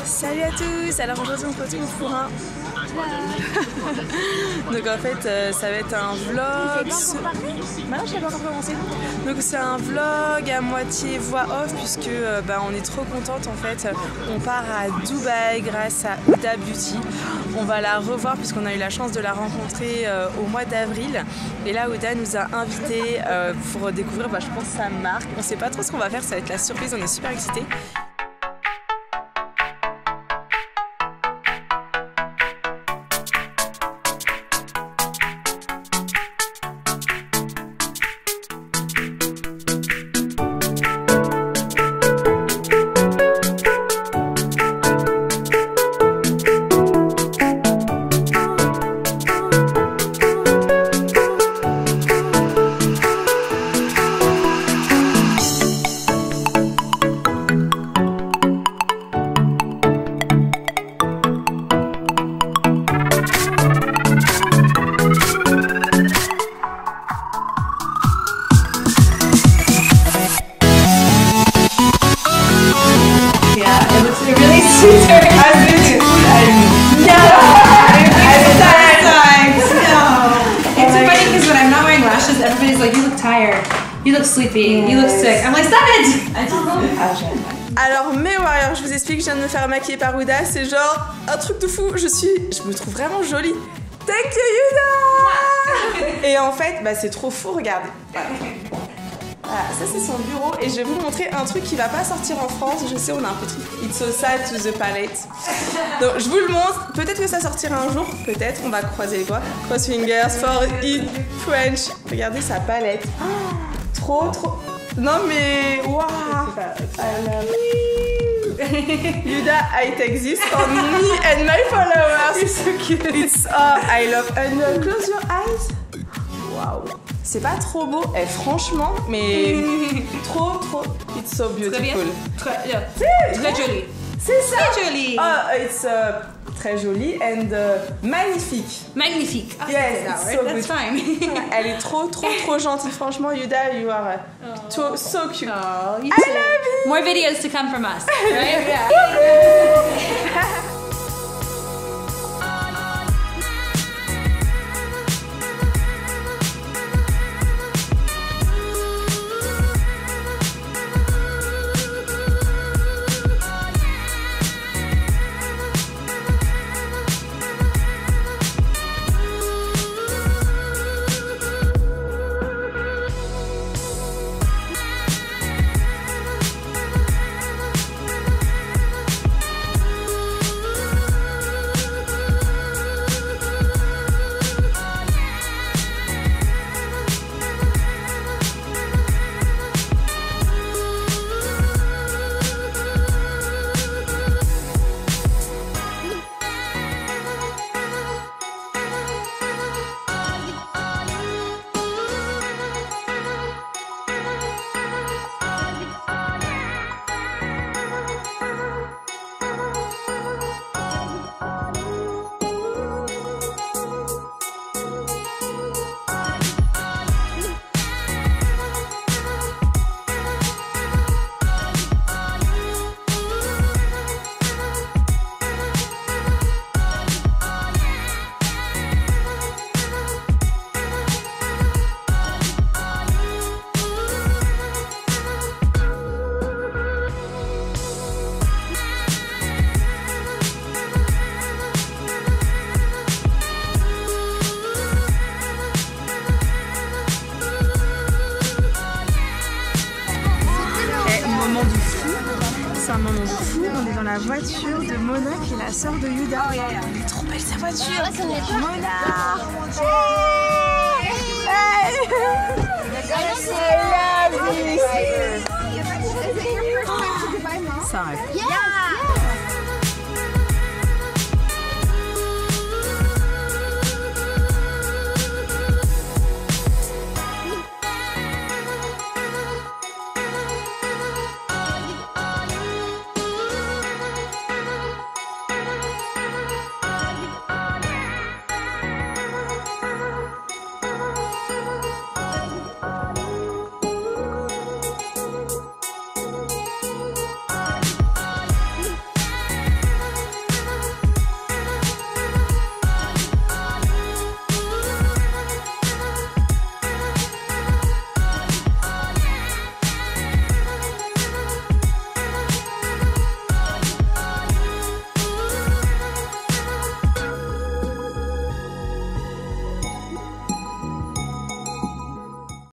Salut à tous. Alors aujourd'hui on se retrouve pour un... Donc en fait ça va être un vlog... Maintenant je n'ai pas encore commencé. Donc c'est un vlog à moitié voix off puisque on est trop contente en fait. On part à Dubaï grâce à Huda Beauty. On va la revoir puisqu'on a eu la chance de la rencontrer au mois d'avril. Et là Huda nous a invités pour découvrir je pense sa marque. On sait pas trop ce qu'on va faire, ça va être la surprise, on est super excités. You look sleepy, you look sick. I'm like, stop it! Alors mes warriors, je vous explique, je viens de me faire maquiller par Huda, c'est genre un truc de fou, je me trouve vraiment jolie. Thank you Huda! Et en fait, c'est trop fou, regardez. Voilà, ça c'est son bureau et je vais vous montrer un truc qui va pas sortir en France. Je sais, on a un petit It's so sad to the palette. Donc je vous le montre, peut-être que ça sortira un jour, peut-être, on va croiser les doigts. Cross fingers for it French. Regardez sa palette. Trop. Non mais waouh! Huda, I take this for me and my followers. It's so cute. It's I love. And close your eyes. Waouh! C'est pas trop beau, franchement, mais trop. It's so beautiful. Très joli. C'est ça. Très joli. It's très joli and magnifique. Magnifique. Yes, it's so that's good. fine. Elle est trop gentille, franchement. Yuda, you are so cute. Oh, you I love you. More videos to come from us, right? Yeah. C'est un moment de fou, on est dans la voiture de Mona qui est la sœur de Huda. Elle est trop belle sa voiture. Mona.